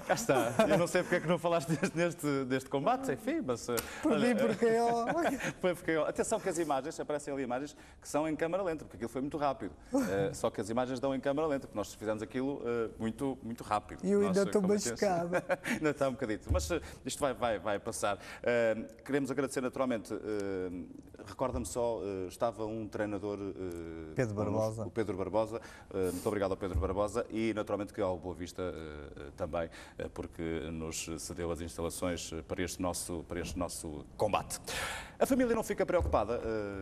Cá está. Eu não sei porque é que não falaste deste combate, enfim, mas... Perdi porque eu... Foi porque eu... Atenção que as imagens, aparecem ali imagens que são em câmara lenta, porque aquilo foi muito rápido. Só que as imagens dão em câmara lenta, porque nós fizemos aquilo muito rápido. E eu ainda estou machucado. Ainda está um bocadito. Mas isto vai passar. Queremos agradecer naturalmente. Recorda-me só, estava um treinador... Pedro Barbosa. O Pedro Barbosa. Muito obrigado ao Pedro Barbosa e naturalmente que ao Boa Vista também, porque nos cedeu as instalações para este nosso combate. A família não fica preocupada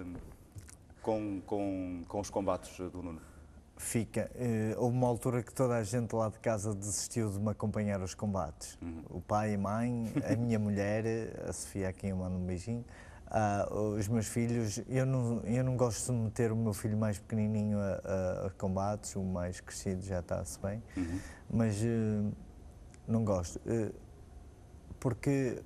com os combates do Nuno? Fica. Houve uma altura que toda a gente lá de casa desistiu de me acompanhar aos combates. O pai e a mãe, a minha mulher, a Sofia, a quem eu mando um beijinho, os meus filhos. Eu não gosto de meter o meu filho mais pequenininho a combates, o mais crescido já está-se bem, mas não gosto. Porque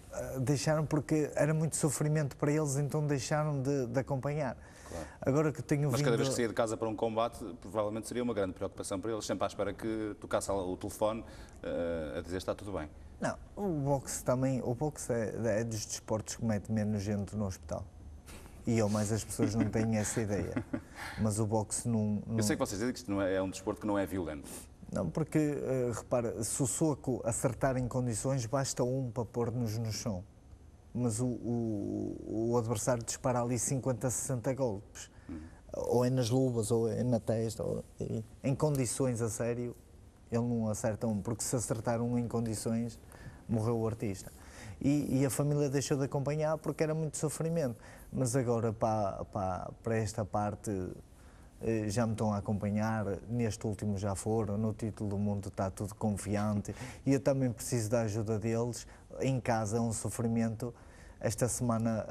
porque era muito sofrimento para eles, então deixaram de acompanhar. Claro. Agora que tenho Mas cada vez que saía de casa para um combate, provavelmente seria uma grande preocupação para eles, sempre à espera que tocasse o telefone a dizer está tudo bem. Não, o boxe também, o boxe é dos desportos que mete menos gente no hospital. E mais as pessoas não têm essa ideia. Mas o boxe não... Eu sei que vocês dizem que isto é um desporto que não é violento. Não, porque, repara, se o soco acertar em condições, basta um para pôr-nos no chão. Mas o adversário dispara ali 50, 60 golpes. Ou é nas luvas, ou é na testa. Em condições, a sério, ele não acerta um. Porque se acertar um em condições, morreu o artista. E a família deixou de acompanhar porque era muito sofrimento. Mas agora, para esta parte... já me estão a acompanhar, neste último já foram, no título do mundo está tudo confiante e eu também preciso da ajuda deles. Em casa é um sofrimento. Esta semana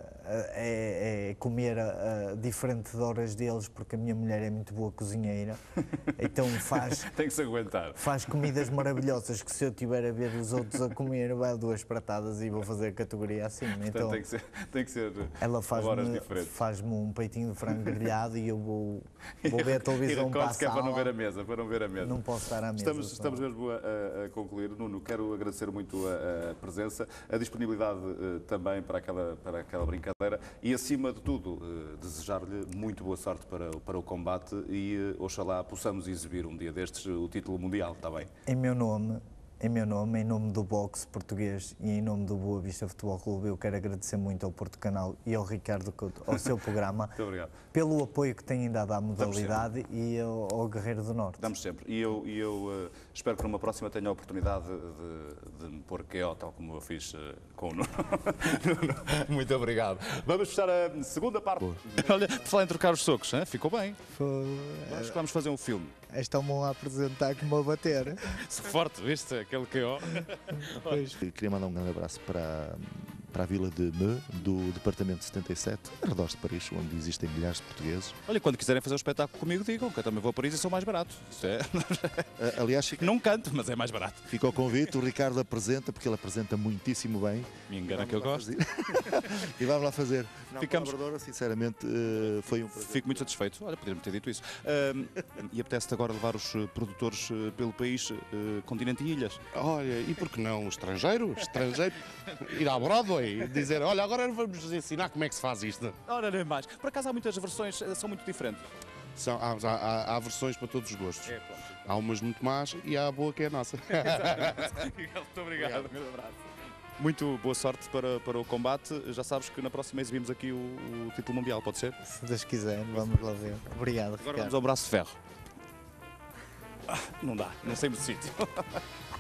é comer diferente de horas deles, porque a minha mulher é muito boa cozinheira, então tem que se aguentar. Faz comidas maravilhosas que se eu estiver a ver os outros a comer, vai a duas pratadas e vou fazer a categoria assim. Portanto, então tem que ser ela horas diferentes. Faz-me um peitinho de frango grelhado e eu vou ver a televisão para a sala. Para não ver a mesa, Não posso estar à mesa. Estamos mesmo a concluir. Nuno, quero agradecer muito a presença, a disponibilidade também para aquela brincadeira e, acima de tudo, desejar-lhe muito boa sorte para o combate e, oxalá, possamos exibir um dia destes o título mundial, está bem? Em meu nome, em nome do boxe português e em nome do Boa Vista Futebol Clube, eu quero agradecer muito ao Porto Canal e ao Ricardo Couto, ao seu programa, muito obrigado. Pelo apoio que têm dado à modalidade e ao Guerreiro do Norte. Damos sempre. E eu espero que numa próxima tenha a oportunidade de me pôr QO, tal como eu fiz com o Nuno. Muito obrigado. Vamos fechar a segunda parte. Olha, por falar em trocar os socos, hein? Ficou bem. Acho que vamos fazer um filme. Estão-me a apresentar como a bater. Forte, viste? Aquele QO. Queria mandar um grande abraço para a vila de Meux, do departamento 77, arredores de Paris, onde existem milhares de portugueses. Olha, quando quiserem fazer um espetáculo comigo, digam que eu também vou a Paris e sou mais barato. Isso é... Aliás, não canto, mas é mais barato. Fica o convite, o Ricardo apresenta, porque ele apresenta muitíssimo bem. Me engana que eu gosto. E vamos lá fazer. Ficamos... Sinceramente, foi um prazer. Fico muito satisfeito. Olha, podia-me ter dito isso. E apetece-te agora levar os produtores pelo país, continente e ilhas? Olha, e por que não estrangeiro? Estrangeiro, ir à Broadway e dizer, olha, agora vamos ensinar como é que se faz isto. Ora, nem mais. Por acaso há muitas versões, são muito diferentes. Há versões para todos os gostos. Há umas muito más e há a boa que é a nossa. Muito obrigado. Um abraço. Muito boa sorte para o combate. Já sabes que na próxima exibimos aqui o título mundial, pode ser? Se Deus quiser, vamos lá ver. Obrigado, Agora vamos ao braço de ferro. Não dá, não saímos do sítio.